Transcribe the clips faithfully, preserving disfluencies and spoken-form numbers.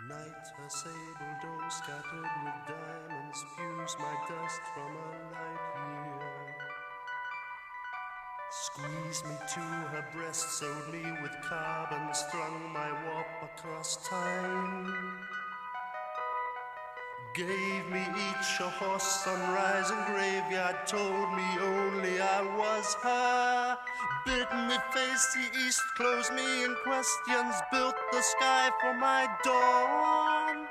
Night, her sable dome scattered with diamonds spews my dust from a light year. Squeezed me to her breast, sewed me with carbon, strung my warp across time. Gave me each a horse, sunrise and graveyard, told me only I was her. Bid me face the east, closed me in questions, built the sky for my dawn.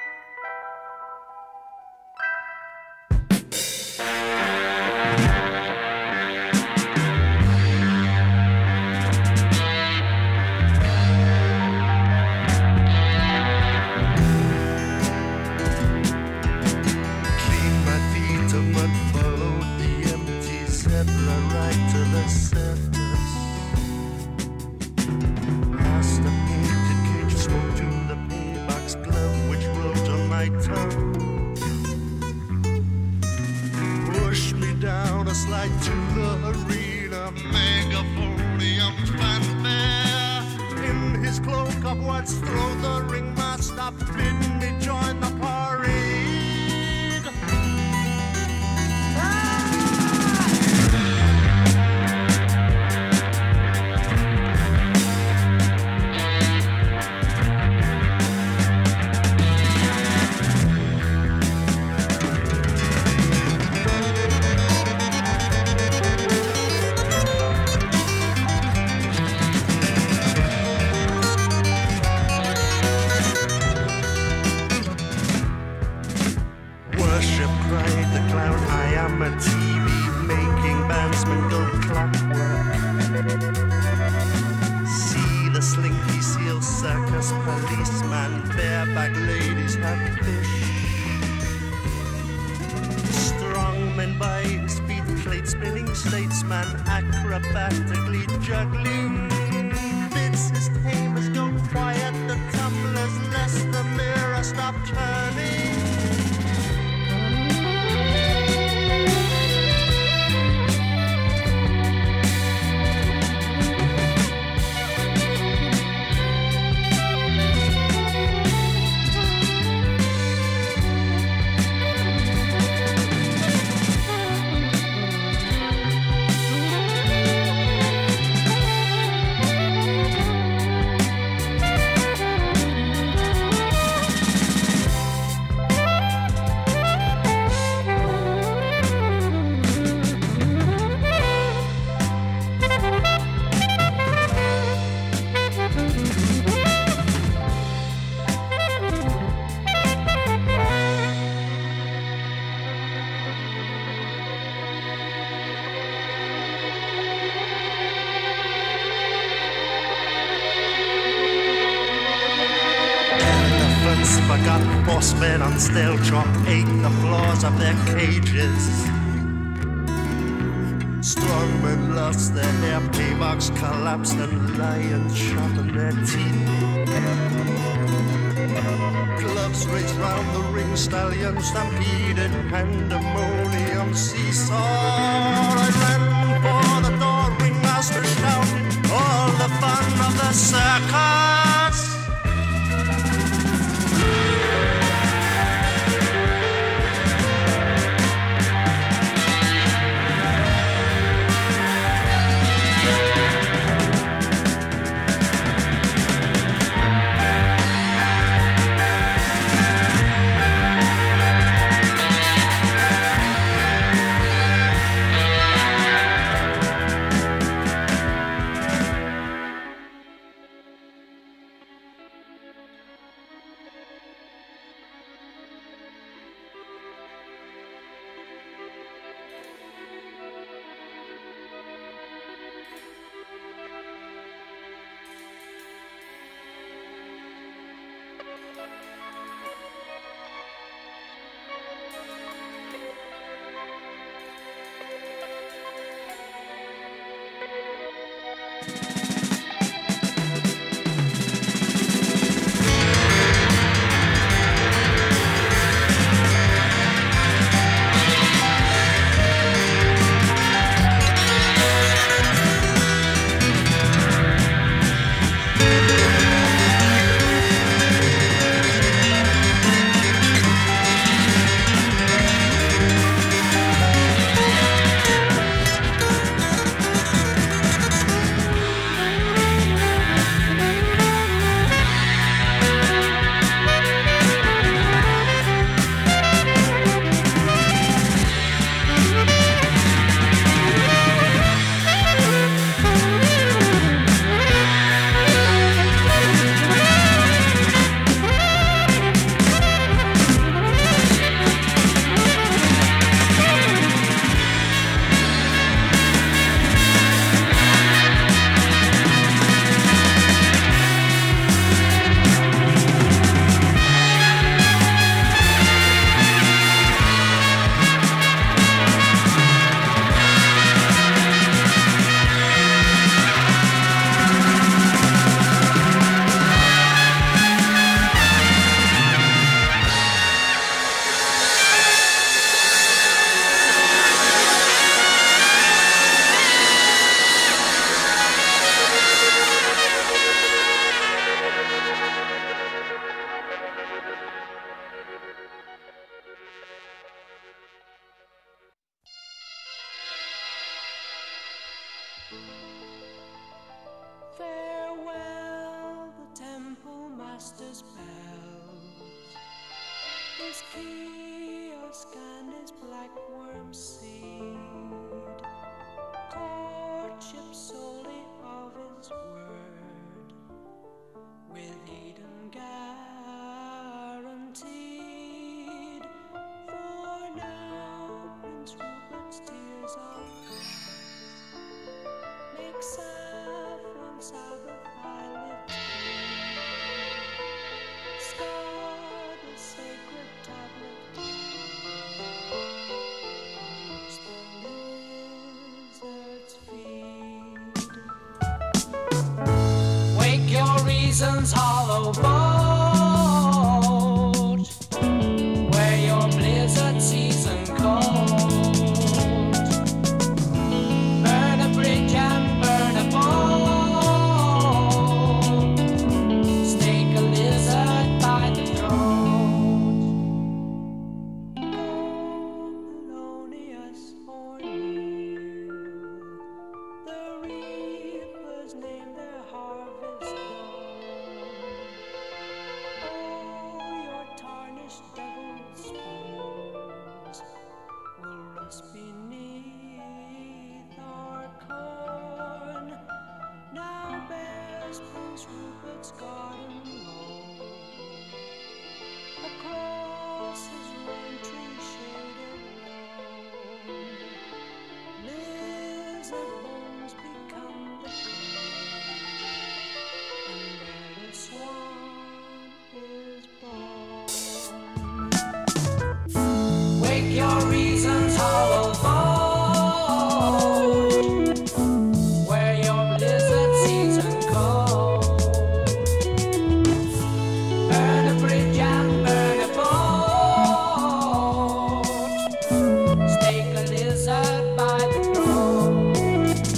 Slide to the arena, Megaphonium fanfare. In his cloak of words, throw the ringmaster, bid me join the parade. A T V making bandsmen go clockwork. See the slinky seal circus policeman, bareback ladies have fish. Strongmen by his feet, plate spinning statesman, acrobatically juggling. Bids his tamers go quiet, the tumblers lest the mirror stop turning. Forgot boss men on stale chalk ate the floors of their cages. Strongmen lost their hair, paybox collapsed, and lions sharpened their teeth. Gloves raced round the ring, stallions stampeded, pandemonium seesawed. I ran for the door, ringmaster shouted, all the fun of the circus. Farewell, the temple master's bells, his kiosk and his black worm seed, courtship solely of his word, with Eden guaranteed. For now, Prince Rupert's tears are make saffron Sabbath eyelids scar the sacred tablet, which the lizards feed. Wake your reason's hollow boat, where your blizzard season cold. Burn a bridge and burn a boat, stake a lizard by the throat. Go Polonius or Neil, the reapers name their harvest dawn. Oh, your tarnished devil's spoons will rust beneath our corn. Now bears Prince Rupert's garden low, across his rain-tree shaded lawn. Lizard bones become the clay, and there the swan is born. Wake your reason's hollow boat, where your blizzard season cold. Burn a bridge and burn a boat, stake a lizard by the throat.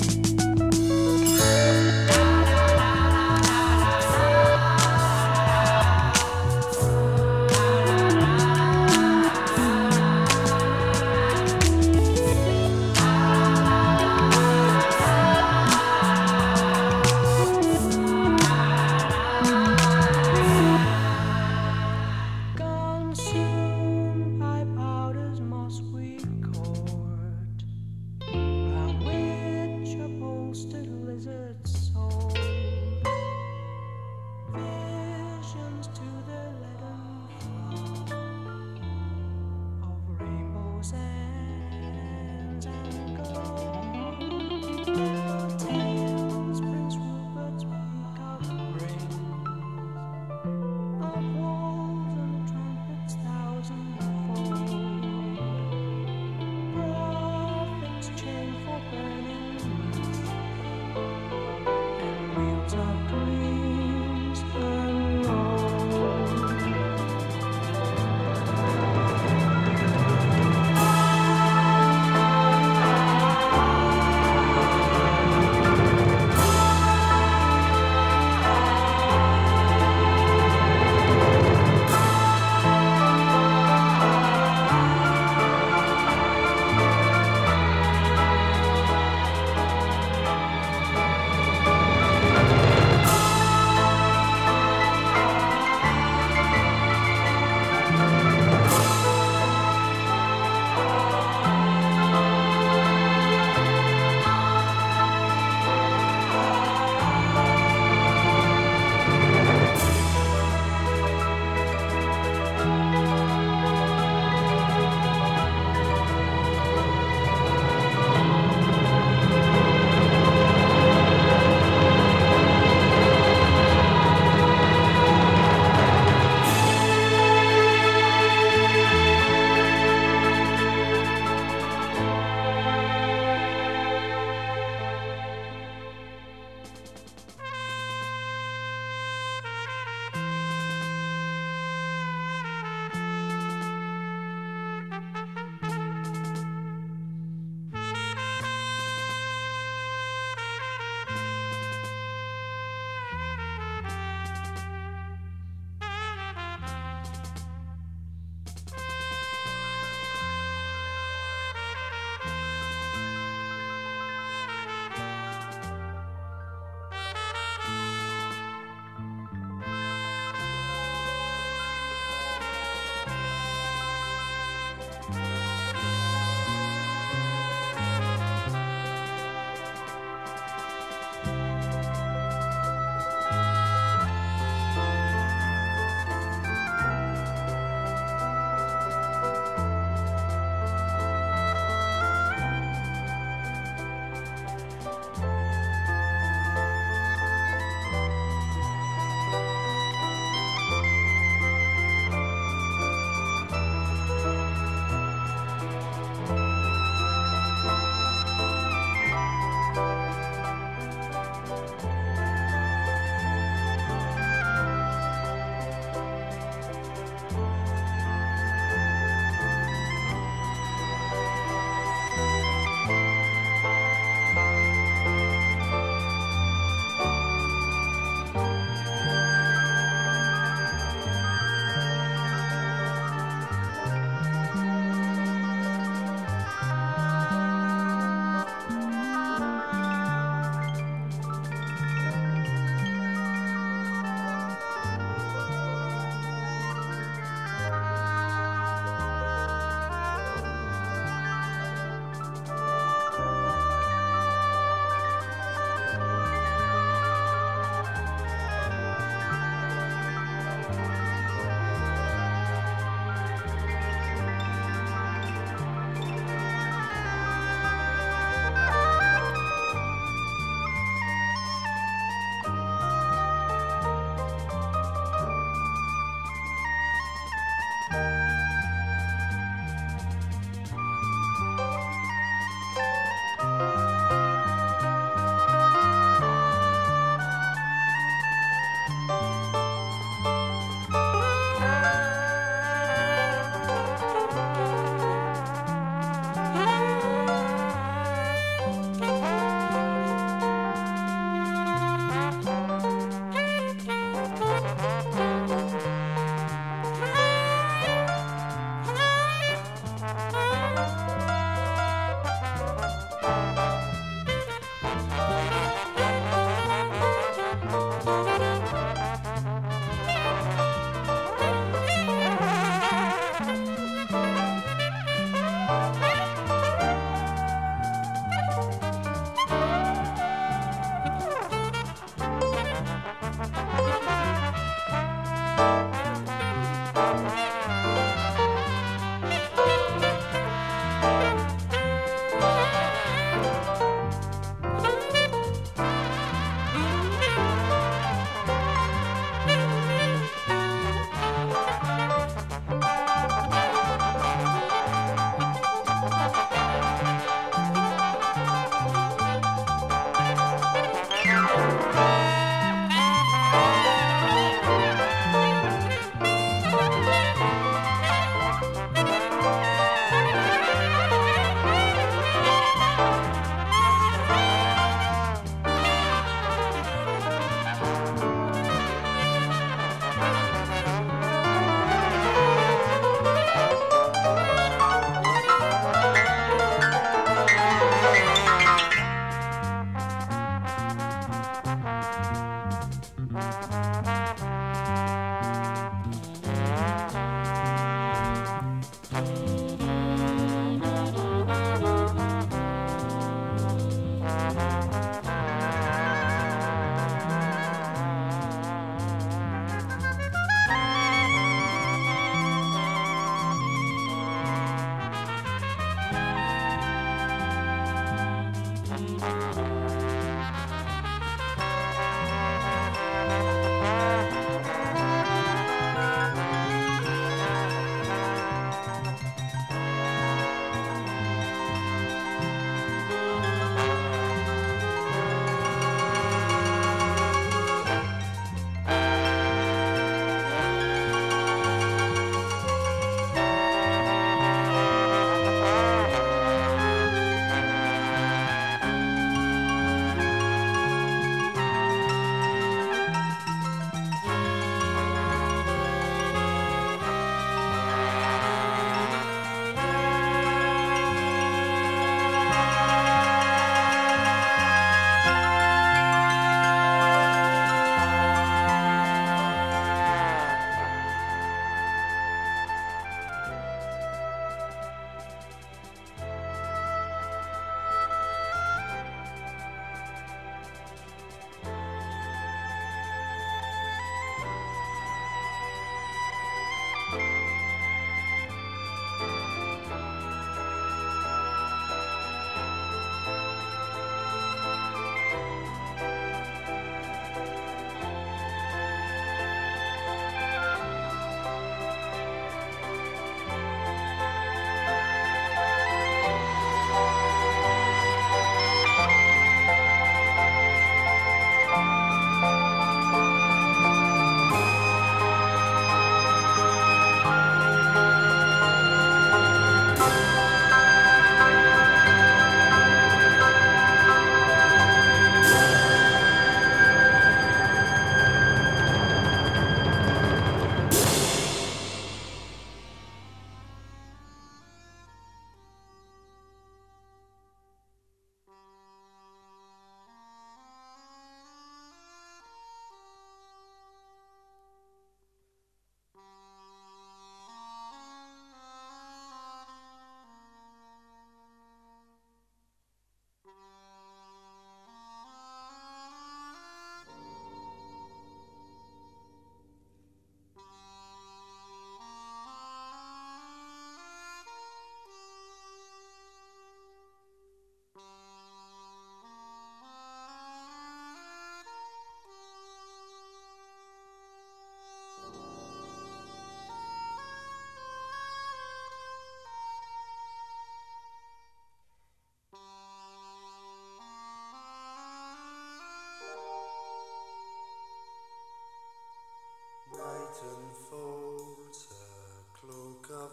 unfolds a cloak of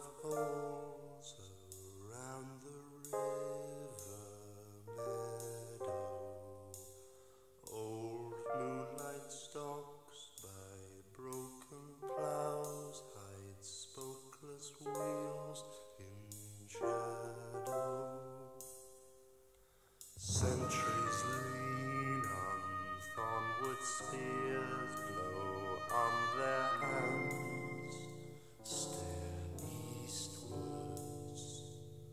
holes around the river meadow. Old moonlight stalks by broken plows, hide spokeless wheels in shadow. Sentries lean on thornwood spears, blow on their hands, stare eastwards.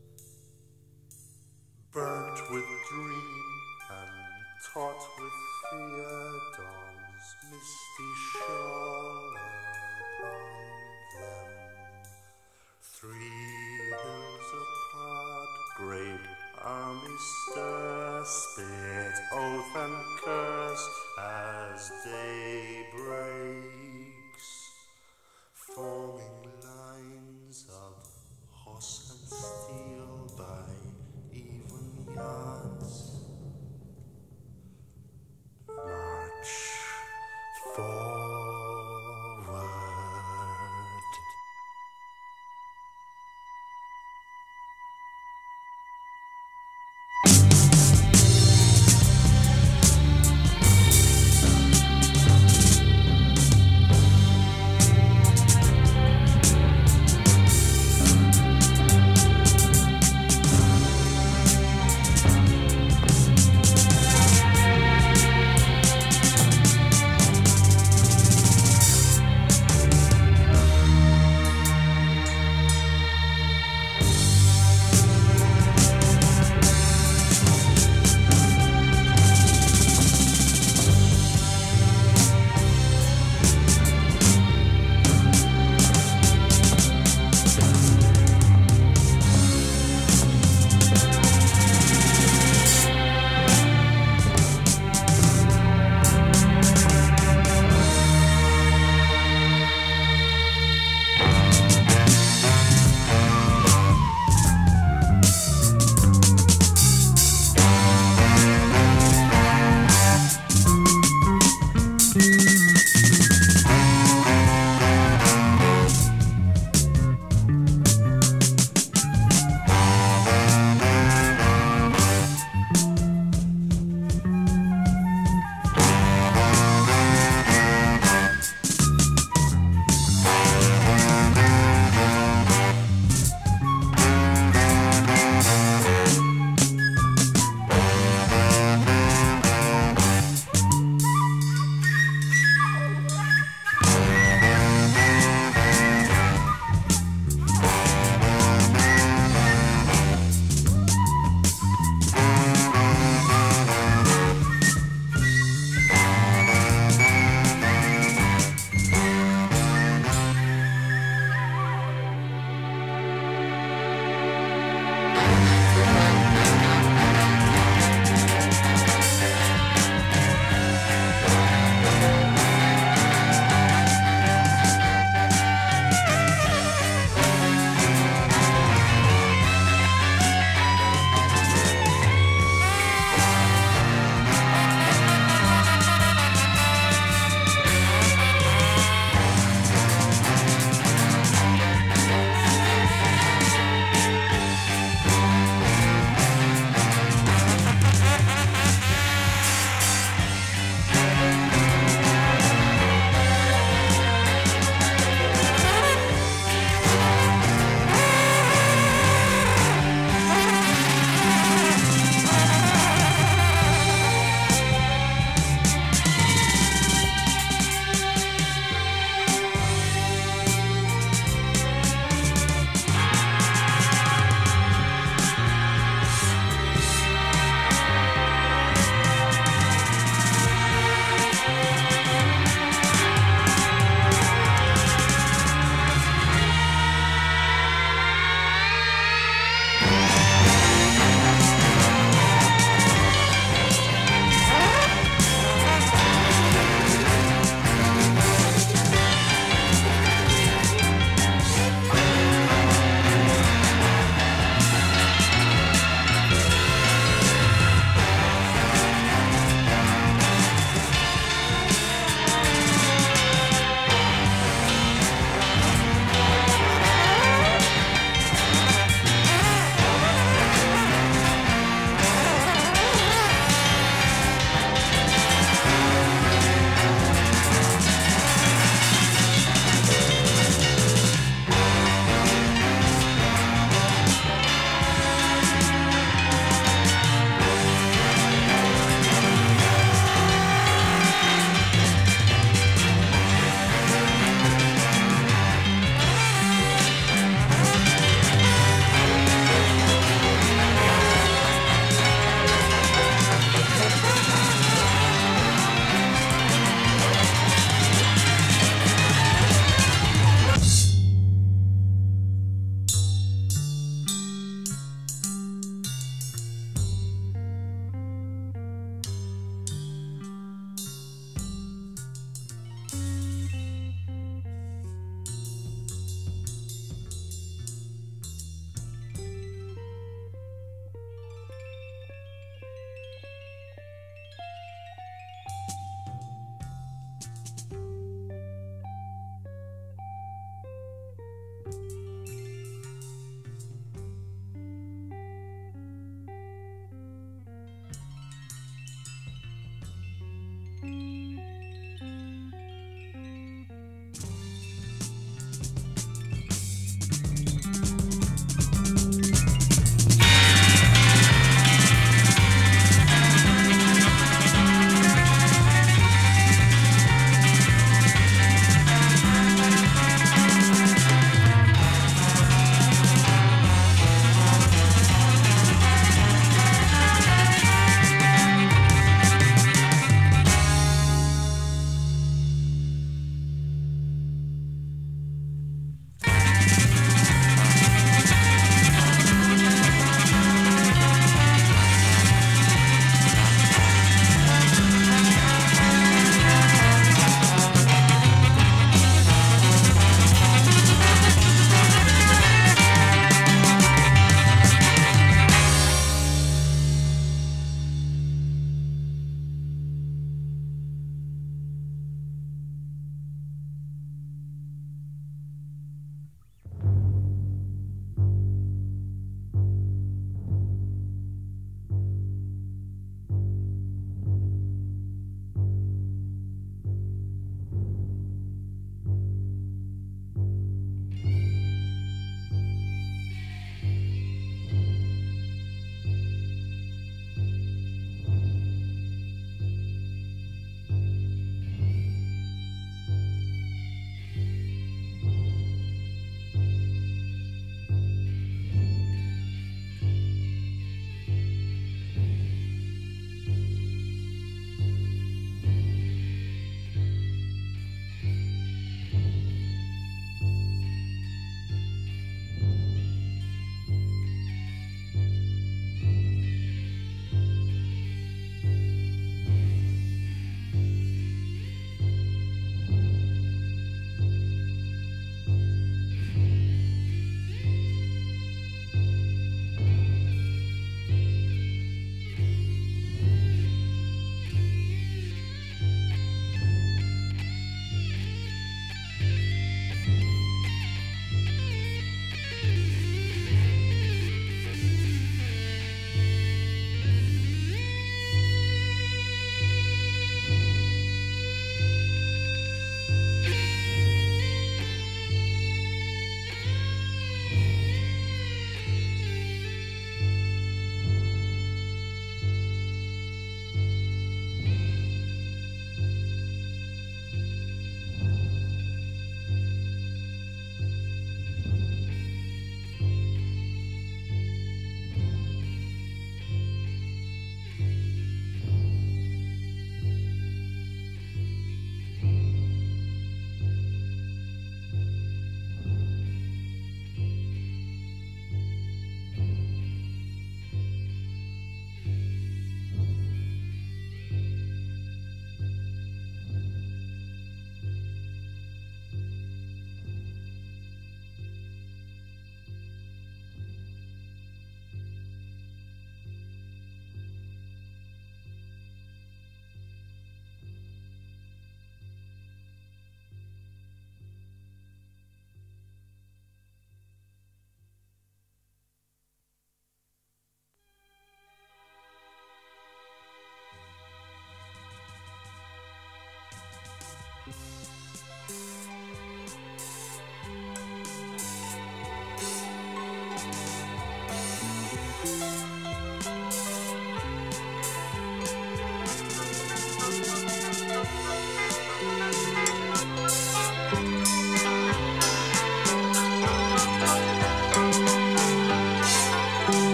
Burnt with dream and taut with fear, dawn's misty shawl above them. Three hills apart, great armies stir, spit oath and curse as day breaks, forming lines of horse and steel by even yards. March forward.